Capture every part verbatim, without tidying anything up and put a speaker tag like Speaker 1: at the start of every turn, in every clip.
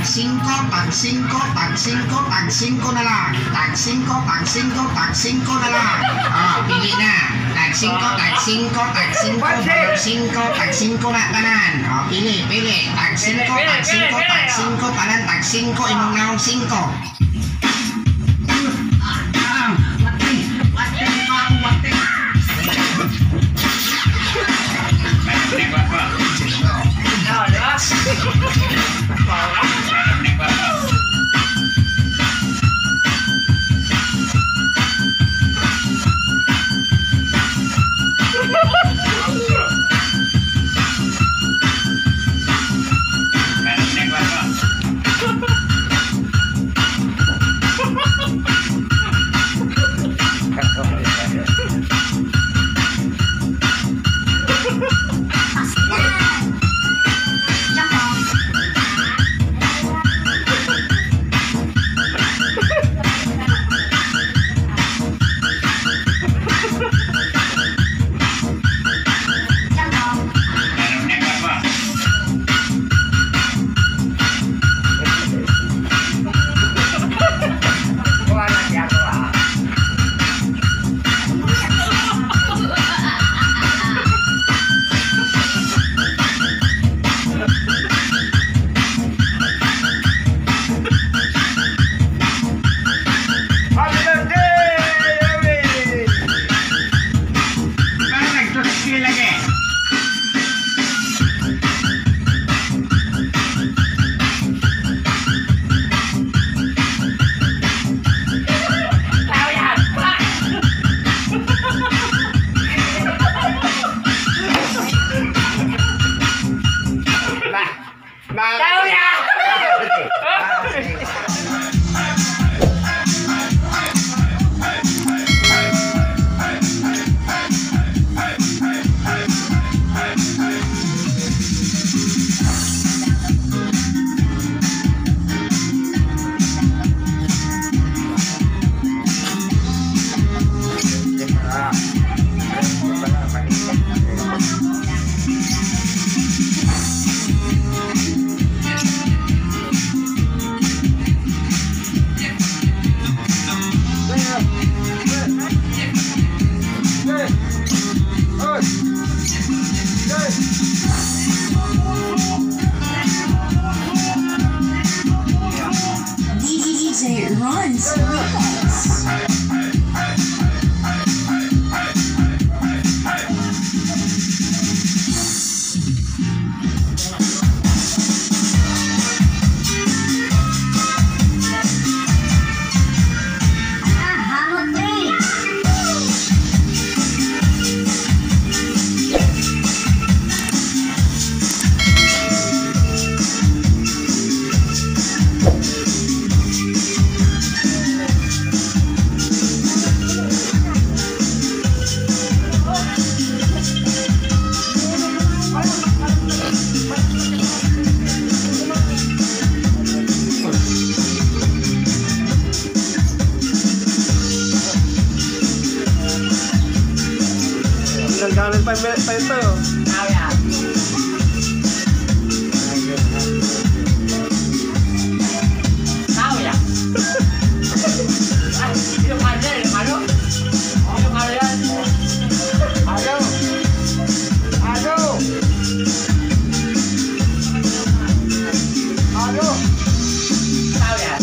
Speaker 1: cinco, tag cinco, tag cinco, tag cinco na lang. Tag cinco, tag cinco, tag cinco na lang. Oh, pili na. Tag cinco, tag cinco, tag cinco, tag cinco, tag cinco na tanan. Oh, pili, pili. Tag cinco, tag cinco, tag cinco, tanan, tag cinco, imong naong cinco.
Speaker 2: Nagkaroon pa pa ito.
Speaker 3: Oh, yeah. Oh, yeah. Ay, yung ano, yung ano? Yung ano yan? Ano? Ano? Ano? Oh, yeah.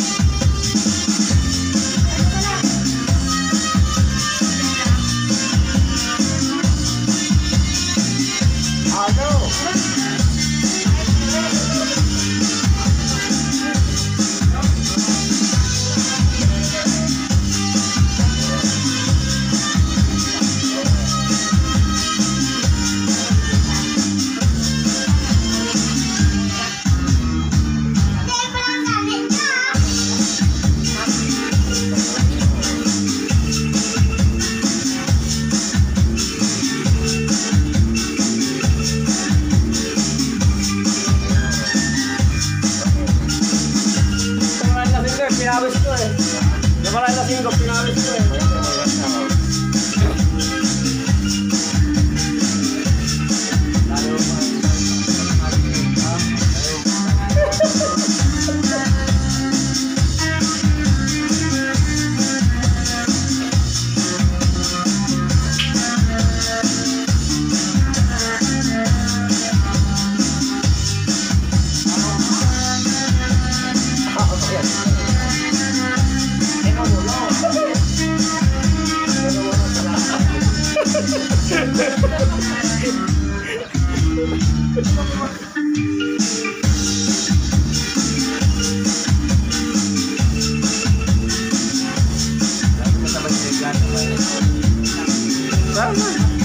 Speaker 2: Pinawis ko eh. Nabalay na singko, pinawis ko eh. Lalo pa. Tama.